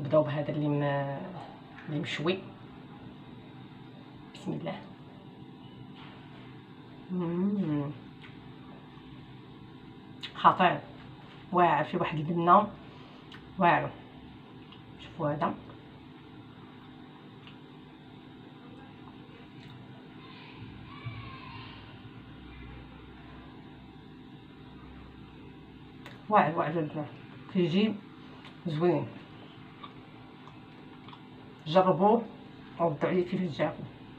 نبداو بهذا اللي مشوي. بسم الله. خطير، واعر، في واحد البنه واعر. شوفوا هذا واعر واعر جدا، كيجي زوين. جربوه وردوا عليا كيفاش جاكم.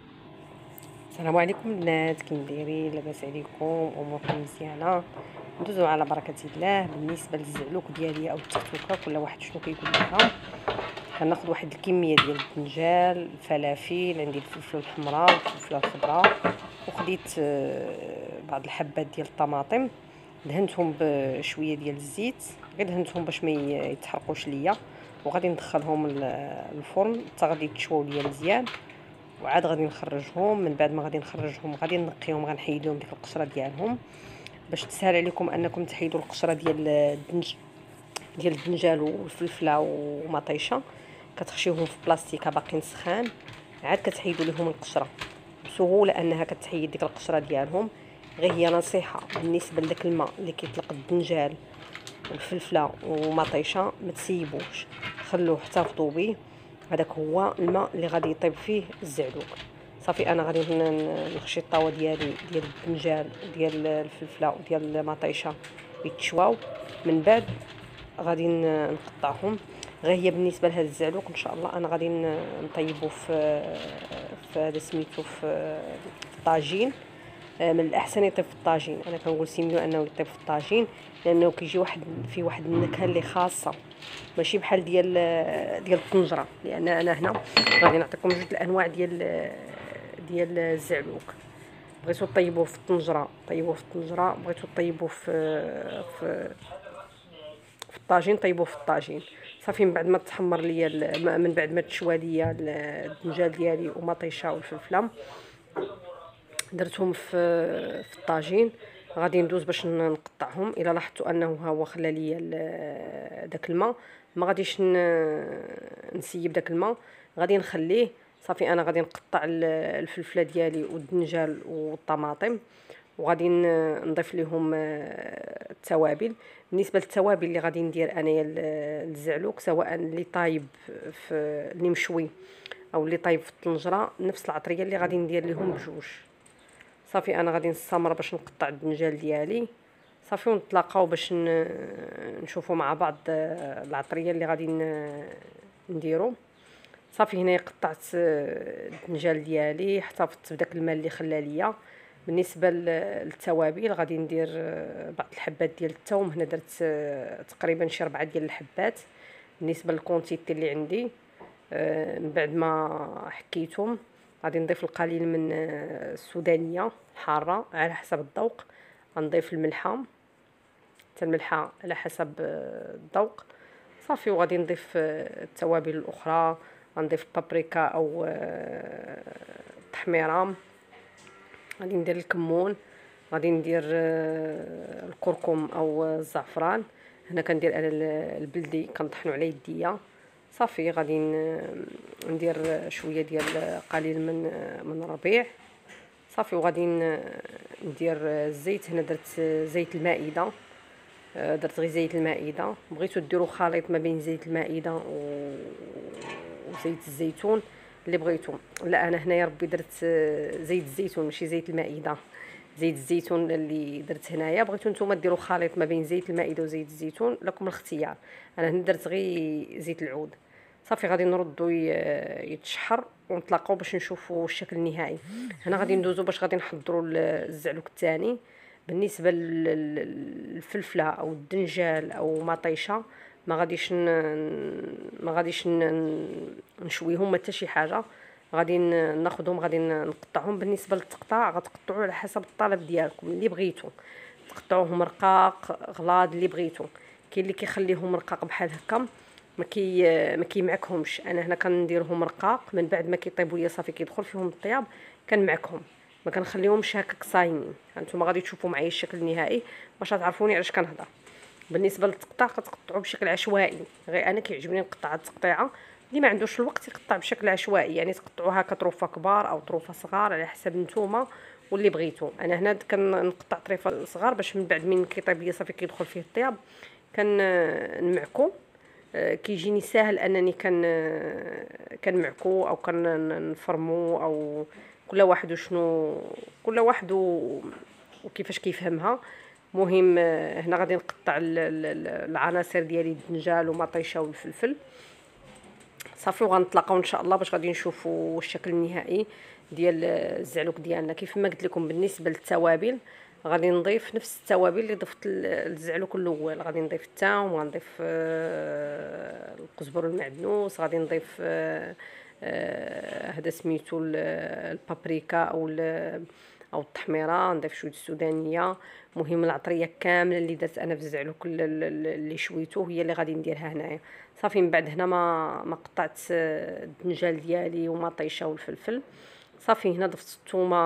السلام عليكم البنات، كي دايرين؟ لاباس عليكم؟ اموركم مزيانه؟ ندوزو على بركه الله. بالنسبه للزعلوك ديالي او التختوكه، كل واحد شنو كيقول لها. كناخذ واحد الكميه ديال البتنجان، الفلافل، عندي الفلفل الحمراء والفلفله الخضراء، وخديت بعض الحبات ديال الطماطم، دهنتهم بشويه ديال الزيت، غير دهنتهم باش ما يتحرقوش ليا، وغادي ندخلهم الفرن حتى غادي يتشواو ليا مزيان، وعاد غادي نخرجهم. من بعد ما غادي نخرجهم غادي نقيهم، غنحيد لهم ديك القشره ديالهم باش تسهل عليكم انكم تحيدوا القشره ديال الدنجال والفلفله ومطيشه. كتخشيوهم في بلاستيكه باقيين سخان، عاد كتحيدوا لهم القشره بسهوله انها كتحيد ديك القشره ديالهم. غير هي نصيحه بالنسبه لذاك الماء اللي كيطلق الدنجال والفلفله ومطيشه، ما تسيبوش، خلوه احتفظوا به. هذاك هو الماء اللي غادي يطيب فيه الزعلوك. صافي انا غادي نخشي الطاوه ديالي ديال الدنجال وديال الفلفله وديال المطيشه يتشواو. من بعد غادي نقطعهم. غير هي بالنسبه لهذا الزعلوك ان شاء الله انا غادي نطيبو في هذا سميتو في الطاجين. من الاحسن يطيب في الطاجين. انا كنقول سيميو انه يطيب في الطاجين، لانه كيجي واحد النكهه اللي خاصه، ماشي بحال ديال الطنجره. لان انا هنا غادي نعطيكم جوج الانواع ديال الزعلوك. بغيتو طيبوه في الطنجره طيبوه في الطنجره، بغيتو طيبوه في الطاجين طيبوه في الطاجين. صافي من بعد ما تحمر ليا من بعد ما تشوى ليا الدنجال ديالي ومطيشه والفلفله، درتهم في الطاجين. غادي ندوز باش نقطعهم. الا لاحظتوا انه ها هو خلى ليا داك الماء، ما غاديش نسيب داك الماء، غادي نخليه. صافي انا غادي نقطع الفلفله ديالي والدنجال والطماطم، وغادي نضيف لهم التوابل. بالنسبه للتوابل اللي غادي ندير انايا الزعلوك، سواء اللي طايب في اللي مشوي او اللي طايب في الطنجره، نفس العطريه اللي غادي ندير لهم بجوج. صافي انا غادي نستمر باش نقطع الدنجال ديالي. صافي ونتلاقاو باش نشوفوا مع بعض العطريه اللي غادي نديرو. صافي هنا قطعت الدنجال ديالي، احتفظت بداك الماء اللي خلى ليا. بالنسبه للتوابل غادي ندير بعض الحبات ديال الثوم. هنا درت تقريبا شي 4 ديال الحبات بالنسبه للكونتيتي اللي عندي. من بعد ما حكيتهم غادي نضيف القليل من السودانيه حاره على حسب الذوق. غنضيف الملحه، حتى الملحه على حسب الذوق. صافي وغادي نضيف التوابل الاخرى، غنضيف بابريكا او التحميره، غادي ندير الكمون، غادي ندير الكركم او الزعفران. هنا كندير انا البلدي كنطحنو على يديا. صافي غادي ندير شويه ديال قليل من الربيع. صافي وغادي ندير الزيت. هنا درت زيت المائده، درت غير زيت المائده. بغيتو ديروا خليط ما بين زيت المائده وزيت الزيتون اللي بغيتو. لا انا هنايا ربي درت زيت الزيتون ماشي زيت المائده، زيت الزيتون اللي درت هنايا. بغيتو نتوما ديروا خليط ما بين زيت المائده وزيت الزيتون، لكم الاختيار. انا هنا درت غير زيت العود. صافي غادي نردو يتشحر ونتلاقاو باش نشوفوا الشكل النهائي. هنا غادي ندوزو باش غادي نحضروا الزعلوك الثاني. بالنسبه للفلفله او الدنجال او مطيشه، ما غاديش نشويهم حتى شي حاجه. غادي ناخذهم، غادي نقطعهم. بالنسبه للتقطاع غتقطعوا على حسب الطلب ديالكم اللي بغيتو، تقطعوهم رقاق غلاض اللي بغيتو. كاين اللي كيخليهم رقاق بحال هكا ما كيمعكهمش. انا هنا كنديرهم رقاق، من بعد ما كيطيبوا ليا صافي كيدخل فيهم الطياب كنمعكهم، ما كنخليهمش هكاك صايمين. هانتوما غادي تشوفوا معايا الشكل النهائي باش تعرفوني علاش كنهضر. بالنسبه للتقطيع كتقطعوا بشكل عشوائي، غير انا كيعجبني نقطع التقطيعه. اللي ما عندوش الوقت يقطع بشكل عشوائي، يعني تقطعوها كطروفه كبار او طروفه صغار على حسب نتوما واللي بغيتو. انا هنا كنقطع طريفه صغار باش من بعد من كيطيب ليا صافي كيدخل فيه الطياب نمعكو. كيجيني ساهل انني كنمعكو او كنفرمو، او كل واحد وشنو كل واحد وكيفاش كيفهمها. مهم هنا غادي نقطع العناصر ديالي، الدنجال ومطيشه والفلفل صافي، وغنتلاقاو ان شاء الله باش غادي نشوفوا الشكل النهائي ديال الزعلوك ديالنا. كيف ما قلت لكم بالنسبه للتوابل غادي نضيف نفس التوابل اللي ضفت للزعلوك الاول. غادي نضيف الثوم، وغنضيف القزبر والمعدنوس، غادي نضيف هذا سميتو البابريكا او التحميره، نضيف شويه السودانيه. مهم العطريه كامله اللي درت انا في الزعلوك اللي شويته هي اللي غادي نديرها هنايا صافي. من بعد هنا ما قطعت الدنجال ديالي وما طيشه والفلفل صافي. هنا ضفت الثومه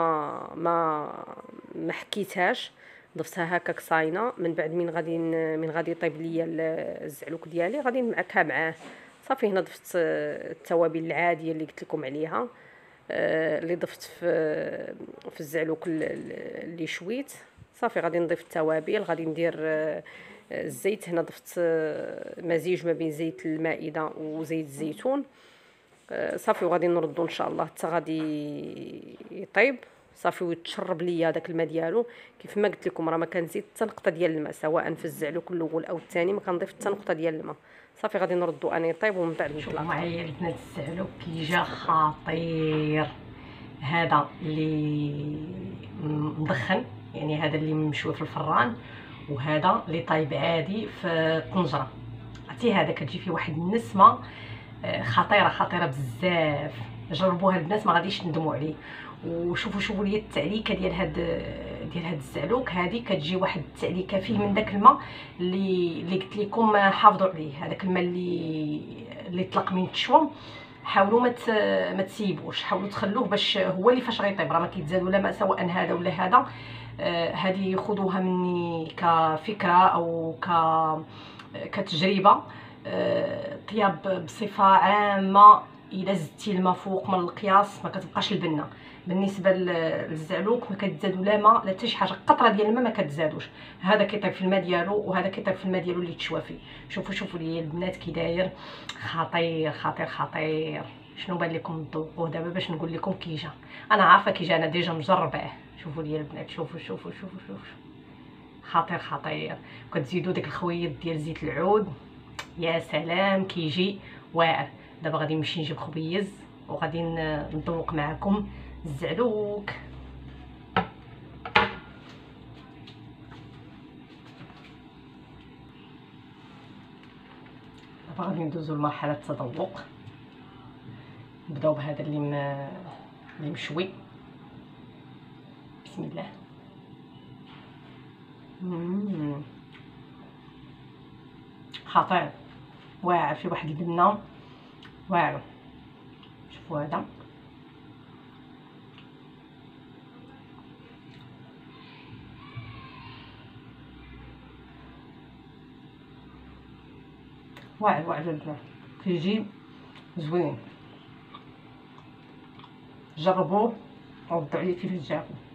ما حكيتهاش، ضفتها هكاك صاينه. من بعد من غادي يطيب ليا الزعلوك ديالي غادي نمعكها معاه صافي. هنا ضفت التوابل العاديه اللي قلت لكم عليها، اللي ضفت في الزعلوك اللي شويت صافي. غادي نضيف التوابل، غادي ندير الزيت. هنا ضفت مزيج ما بين زيت المائده وزيت الزيتون صافي. وغادي نردو ان شاء الله حتى غادي يطيب صافي ويتشرب ليا داك الماء ديالو. كيف ما قلت لكم راه ما كنزيد حتى نقطه ديال الماء، سواء في الزعلوك الاول او الثاني ما كنضيف حتى نقطه ديال الماء صافي. غادي نردو اني يطيب ومن بعد نطلع. معايا البنات الزعلوك كي جا خطير. هذا اللي مدخن، يعني هذا اللي مشوي في الفران، وهذا اللي طايب عادي في الطنجره. عرفتي هذا كتجي فيه واحد النسمه خطيره بزاف. جربوها البنات ما غاديش تندموا عليه. وشوفوا لي التعليكه ديال هاد الزعلوك. هذه كتجي واحد التعليكه فيه من داك الماء اللي قلت لكم حافظوا عليه. هذاك الماء اللي طلق من التشوم حاولوا ما تسيبوش، حاولوا تخلوه باش هو اللي فاش غيطيب راه ما كيتزادوا لا ماء سواء هذا ولا هذا. هذه خذوها مني كفكره او كتجربه. طياب بصفه عامه الا زدتي الماء فوق من القياس ما كتبقاش البنه. بالنسبه للزعلوك ما كتزادوا لا ماء لا حتى شي حاجه، قطره ديال الماء ما كتزادوش. هذا كيطيب في الماء ديالو وهذا كيطيب في الماء ديالو اللي تشوى فيه. شوفوا لي البنات كي داير خطير. شنو بان لكم تذوقوه دابا باش نقول لكم كي جا. انا عارفه كي جا، انا ديجا مجرباه. شوفوا لي البنات، شوفوا خطير. وكتزيدوا داك الخويط ديال زيت العود، يا سلام كيجي واعر. دابا غادي نمشي نجيب خبيز وغادي نذوق معكم الزعلوك. دابا غادي ندوزو لمرحله التذوق. نبداو بهذا اللي مشوي. بسم الله. خطير واعر، في واحد البنه واعر. شوفوا هذا واعر جدا، كيجي زوين. جربوه وردوا عليا كيفاش جاكم.